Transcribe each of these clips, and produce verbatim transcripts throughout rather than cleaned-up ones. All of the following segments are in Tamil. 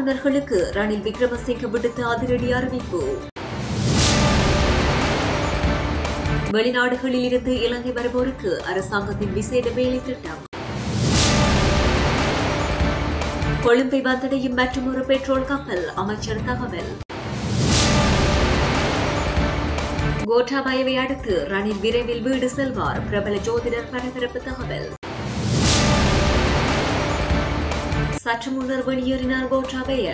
ஆளுநர்களுக்கு ரணில் விக்ரமசிங்க விடுத்த அதிரடி அறிவிப்பு. வெளிநாடுகளில் இருந்து இலங்கை வருவோருக்கு அரசாங்கத்தின் விசேட வேலை திட்டம். கொழும்பை வந்தடையும் மற்றொரு பெட்ரோல் கப்பல், அமைச்சர் தகவல். கோட்டாபயவை அடுத்து ரணில் விரைவில் வீடு செல்வார், பிரபல ஜோதிடர் பரபரப்பு தகவல். சற்று முன்னர் வெளியேறினார் கோட்டாபய.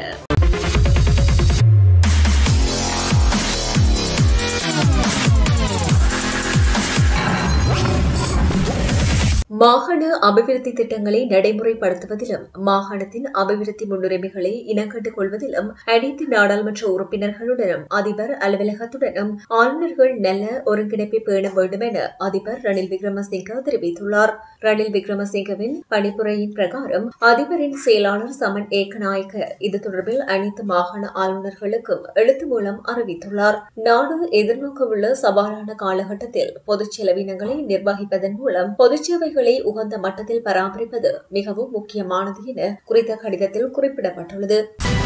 மாகாண அபிவிருத்தி திட்டங்களை நடைமுறைப்படுத்துவதிலும் மாகாணத்தின் அபிவிருத்தி முன்னுரிமைகளை இனங்கண்டுக் கொள்வதிலும் அனைத்து நாடாளுமன்ற உறுப்பினர்களுடனும் அதிபர் அலுவலகத்துடனும் ஆளுநர்கள் நல்ல ஒருங்கிணைப்பை பேண வேண்டும் என அதிபர் ரணில் விக்ரமசிங்க தெரிவித்துள்ளார். ரணில் விக்ரமசிங்கவின் பணிப்புரையின் பிரகாரம் அதிபரின் செயலாளர் சமன் ஏக்கநாயக்க இது தொடர்பில் அனைத்து மாகாண ஆளுநர்களுக்கும் எழுத்து மூலம் அறிவித்துள்ளார். நாடு எதிர்நோக்கவுள்ள சவாலான காலகட்டத்தில் பொதுச் செலவினங்களை நிர்வகிப்பதன் மூலம் பொதுச்சேவைகளை உகந்த மட்டத்தில் பராமரிப்பது மிகவும் முக்கியமானது என குறித்த கடிதத்தில் குறிப்பிடப்பட்டுள்ளது.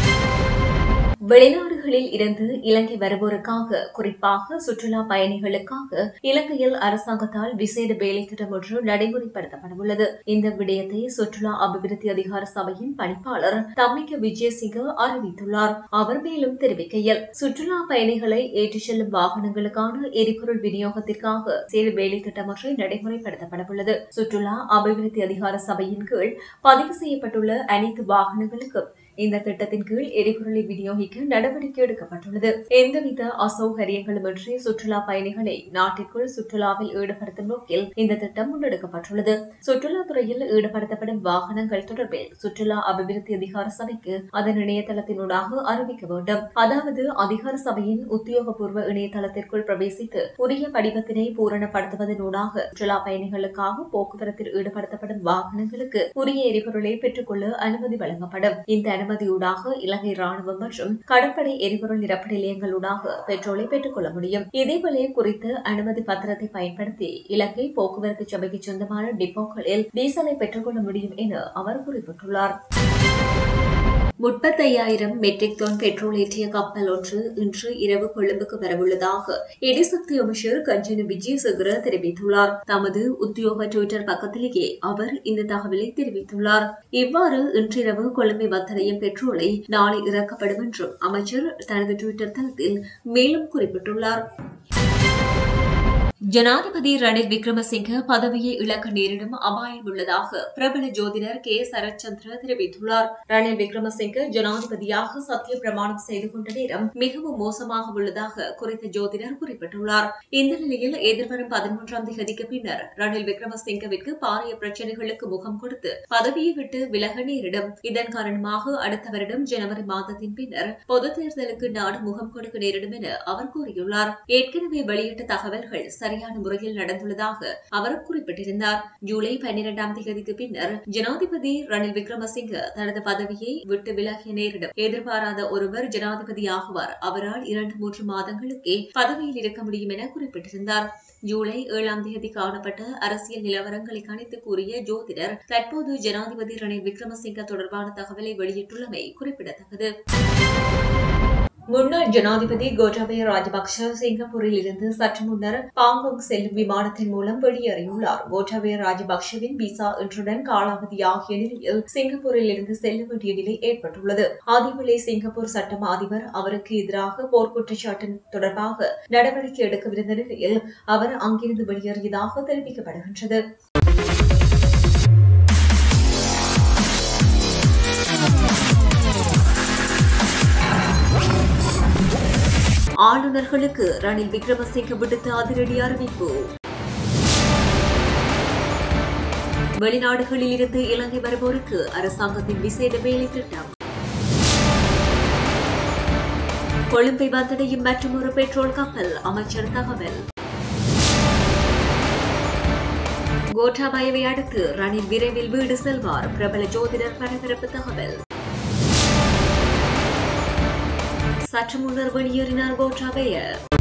வெளிநாடுகளில் இருந்து இலங்கை வருவோருக்காக, குறிப்பாக சுற்றுலா பயணிகளுக்காக இலங்கையில் அரசாங்கத்தால் விசேட வேலை திட்டம் ஒன்று நடைமுறைப்படுத்தப்படவுள்ளது. இந்த விடயத்தை சுற்றுலா அபிவிருத்தி அதிகார சபையின் பணிப்பாளர் தம்மிக்க விஜயசிங்க அறிவித்துள்ளார். அவர் மேலும் தெரிவிக்கையில், சுற்றுலா பயணிகளை ஏற்றிச் செல்லும் வாகனங்களுக்கான எரிபொருள் விநியோகத்திற்காக விசேட வேலை திட்டம் ஒன்றை நடைமுறைப்படுத்தப்படவுள்ளது. சுற்றுலா அபிவிருத்தி அதிகார சபையின் கீழ் பதிவு செய்யப்பட்டுள்ள அனைத்து வாகனங்களுக்கும் இந்த திட்டத்தின் கீழ் எரிபொருளை விநியோகிக்க நடவடிக்கை எடுக்கப்பட்டுள்ளது. எந்தவித அசௌகரியங்களுமின்றி சுற்றுலா பயணிகளை நாட்டிற்குள் சுற்றுலாவில் ஈடுபடுத்தும் நோக்கில் இந்த திட்டம் முன்னெடுக்கப்பட்டுள்ளது. சுற்றுலாத்துறையில் ஈடுபடுத்தப்படும் வாகனங்கள் தொடர்பில் சுற்றுலா அபிவிருத்தி அதிகார சபைக்கு அதன் இணையதளத்தினூடாக அறிவிக்க வேண்டும். அதாவது அதிகார சபையின் உத்தியோகபூர்வ இணையதளத்திற்குள் பிரவேசித்து உரிய படிவத்தினை பூரணப்படுத்துவதனூடாக சுற்றுலா பயணிகளுக்காக போக்குவரத்தில் ஈடுபடுத்தப்படும் வாகனங்களுக்கு உரிய எரிபொருளை பெற்றுக்கொள்ள அனுமதி வழங்கப்படும். இந்த அனுமதியூடாக இலங்கை ராணுவம் மற்றும் கடற்படை எரிபொருள் நிரப்பு நிலையங்களூடாக பெட்ரோலை பெற்றுக் கொள்ள முடியும். இதேவேளை குறித்த அனுமதி பத்திரத்தை பயன்படுத்தி இலங்கை போக்குவரத்து சபைக்கு சொந்தமான டிப்போக்களில் டீசலை பெற்றுக் கொள்ள முடியும் என அவர் குறிப்பிட்டுள்ளார். முப்பத்தையாயிரம் மெட்ரிக் டன் பெட்ரோல் ஏற்றிய கப்பல் ஒன்று இன்று இரவு கொழும்புக்கு வரவுள்ளதாக எரிசக்தி அமைச்சர் கஞ்சன விஜயசேகர தெரிவித்துள்ளார். தமது உத்தியோக டுவிட்டர் பக்கத்திலேயே அவர் இந்த தகவலை தெரிவித்துள்ளார். இவ்வாறு இன்றிரவு கொழும்பை வந்தடையும் பெட்ரோலை நாளை இறக்கப்படும் என்றும் அமைச்சர் தனது டுவிட்டர் தளத்தில் மேலும் குறிப்பிட்டுள்ளார். ஜனாதிபதி ரணில் விக்ரமசிங்க பதவியை இழக்க நேரிடும் அபாயம் உள்ளதாக பிரபல ஜோதிடர் கே சரத்சந்திர தெரிவித்துள்ளார். ரணில் விக்ரமசிங்க ஜனாதிபதியாக சத்திய பிரமாணம் செய்து கொண்ட நேரம் மிகவும் மோசமாக உள்ளதாக குறித்த ஜோதிடர் குறிப்பிட்டுள்ளார். இந்த நிலையில் எதிர்வரும் பதிமூன்றாம் தேதிக்கு பின்னர் ரணில் விக்ரமசிங்கவிற்கு பாரிய பிரச்சினைகளுக்கு முகம் கொடுத்து பதவியை விட்டு விலக நேரிடும். இதன் காரணமாக அடுத்த வருடம் ஜனவரி மாதத்தின் பின்னர் பொதுத் தேர்தலுக்கு நாடு முகம் கொடுக்க நேரிடும் என அவர் கூறியுள்ளார். ஏற்கனவே வெளியிட்ட தகவல்கள் சரியான முறையில் நடந்துள்ளதாக அவர் குறிப்பிட்டிருந்தார். ஜூலை பன்னிரண்டாம் தேதிக்கு பின்னர் ஜனாதிபதி ரணில் விக்ரமசிங்க தனது பதவியை விட்டு விலகிய நேரிடும். எதிர்பாராத ஒருவர் ஜனாதிபதி ஆகுவார். அவரால் இரண்டு மூன்று மாதங்களுக்கே பதவியில் இருக்க முடியும் என குறிப்பிட்டிருந்தார். ஜூலை ஏழாம் தேதி காணப்பட்ட அரசியல் நிலவரங்களை கணித்து கூறிய ஜோதிடர் தற்போது ஜனாதிபதி ரணில் விக்ரமசிங்க தொடர்பான தகவலை வெளியிட்டுள்ளமை குறிப்பிடத்தக்கது. முன்னாள் ஜனாதிபதி கோட்டாபய ராஜபக்ஷ சிங்கப்பூரில் இருந்து சற்று முன்னர் பாங்காங் செல்லும் விமானத்தின் மூலம் வெளியேறியுள்ளார். கோட்டாபய ராஜபக்ஷவின் விசா இன்றுடன் காலாவதியாகிய நிலையில் சிங்கப்பூரில் இருந்து செல்ல வேண்டிய நிலை ஏற்பட்டுள்ளது. அதேவேளை சிங்கப்பூர் சட்டமா அதிபர் அவருக்கு எதிராக போர்க்குற்றச்சாட்டு தொடர்பாக நடவடிக்கை எடுக்கவிருந்த நிலையில் அவர் அங்கிருந்து வெளியேறியதாக தெரிவிக்கப்படுகின்றது. ஆளுநர்களுக்கு ரணில் விக்ரமசிங்க விடுத்த அதிரடி அறிவிப்பு. வெளிநாடுகளில் இருந்து இலங்கை வருவோருக்கு அரசாங்கத்தின் விசேட வேலை திட்டம். கொழும்பை வந்தடையும் மற்றொரு பெட்ரோல் கப்பல், அமைச்சர் தகவல். கோட்டாபயவை அடுத்து ரணில் விரைவில் வீடு செல்வார், பிரபல ஜோதிடர் பரபரப்பு தகவல். சற்று முன்னர் வெளியேறினார் கோட்டாபய.